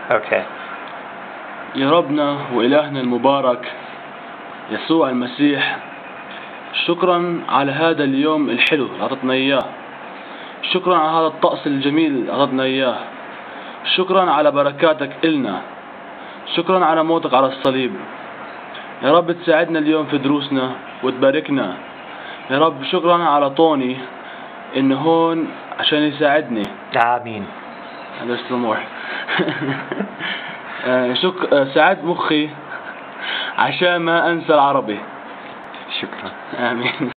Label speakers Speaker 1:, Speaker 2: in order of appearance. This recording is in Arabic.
Speaker 1: اوكي.
Speaker 2: يا ربنا وإلهنا المبارك يسوع المسيح، شكرا على هذا اليوم الحلو اللي أعطتنا إياه، شكرا على هذا الطقس الجميل اللي أعطتنا إياه، شكرا على بركاتك إلنا، شكرا على موتك على الصليب. يا رب تساعدنا اليوم في دروسنا وتباركنا. يا رب شكرا على طوني إنه هون عشان يساعدني.
Speaker 1: آمين.
Speaker 2: هذا السموح. ساعد مخي عشان ما أنسى العربي.
Speaker 1: شكرا.
Speaker 2: آمين.